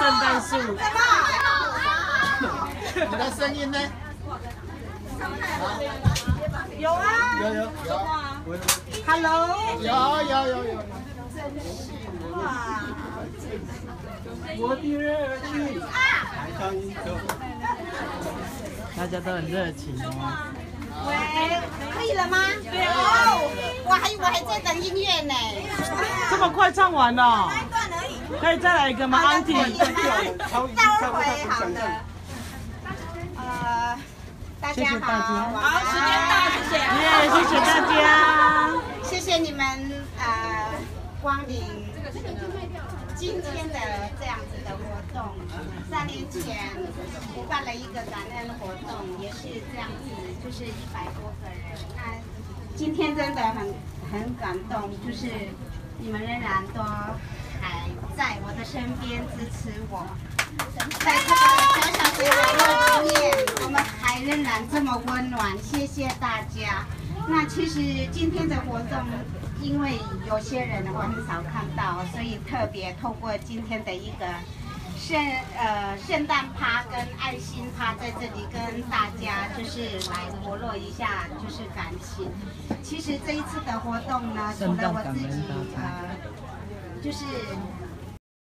圣诞树。 你的声音呢？ 有啊。 有。 Hello。 有。 哇。 我的热情。 大家都很热情哦。 喂，可以了吗？对哦，我还在等音乐呢。 这么快唱完了？ 一段而已。 可以再来一个吗？安迪。 待会好的。大家好， 好，时间到，谢谢。 谢谢大家。 谢谢你们光临今天的这样子的活动。3年前我办了一个感恩活动，也是这样子，就是100多个人。那今天真的很感动，就是你们仍然都还在我的身边支持我。在这个小小的角落里面，我们还仍然这么温暖，谢谢大家。那其实今天的活动，因为有些人我很少看到，所以特别透过今天的一个圣诞趴跟爱心趴，在这里跟大家就是来活络一下就是感情。其实这一次的活动呢，除了我自己就是